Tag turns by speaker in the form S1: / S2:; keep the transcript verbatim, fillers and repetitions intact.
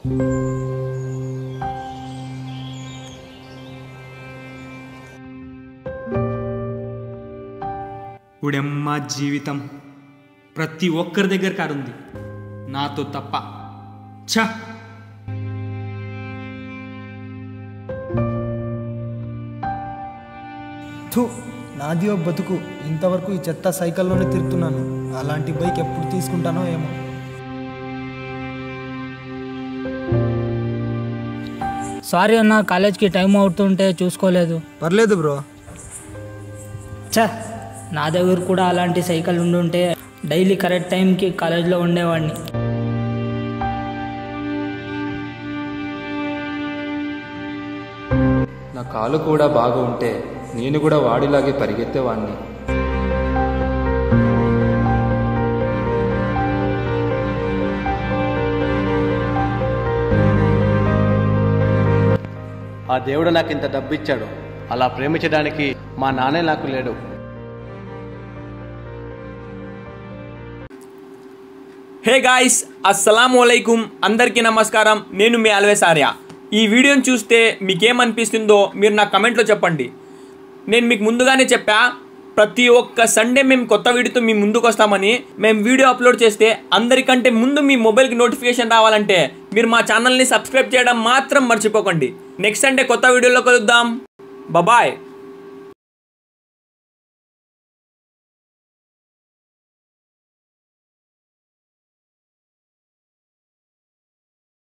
S1: ఉడెమ్మ జీవితం ప్రతి ఒక్కరి దగ్గర కారు ఉంది, నాతో తప్ప. ఛ
S2: థూ, నాదియో బతుకు. ఇంతవరకు ఈ చెత్త సైకిల్లోనే తిరుగుతున్నాను. అలాంటి బైక్ ఎప్పుడు తీసుకుంటానో ఏమో.
S3: సారీ అన్న, కాలేజ్కి టైం అవుతుంటే చూసుకోలేదు.
S2: పర్లేదు బ్రో.
S3: ఛ, నా దగ్గర కూడా అలాంటి సైకిల్ ఉండుంటే డైలీ కరెక్ట్ టైంకి కాలేజ్లో ఉండేవాడిని.
S4: నా కాలు కూడా బాగా ఉంటే నేను కూడా వాడిలాగే పరిగెత్తేవాడిని.
S5: ఆ దేవుడు నాకు ఇంత డబ్బు ఇచ్చాడు, అలా ప్రేమించడానికి మా నాన్నే నాకు లేడు.
S6: హే గాయ్స్, అస్సలాముఅలైకుం. అందరికీ నమస్కారం. నేను మీ ఆల్వేస్ ఆర్య. ఈ వీడియోని చూస్తే మీకేమనిపిస్తుందో మీరు నా కమెంట్లో చెప్పండి. నేను మీకు ముందుగానే చెప్పా, ప్రతి ఒక్క సండే మేము కొత్త వీడియోతో మీ ముందుకు వస్తామని. మేము వీడియో అప్లోడ్ చేస్తే అందరికంటే ముందు మీ మొబైల్కి నోటిఫికేషన్ రావాలంటే మీరు మా ఛానల్ని సబ్స్క్రైబ్ చేయడం మాత్రం మర్చిపోకండి. నెక్స్ట్ సండే కొత్త వీడియోలో కలుద్దాం. బాయ్.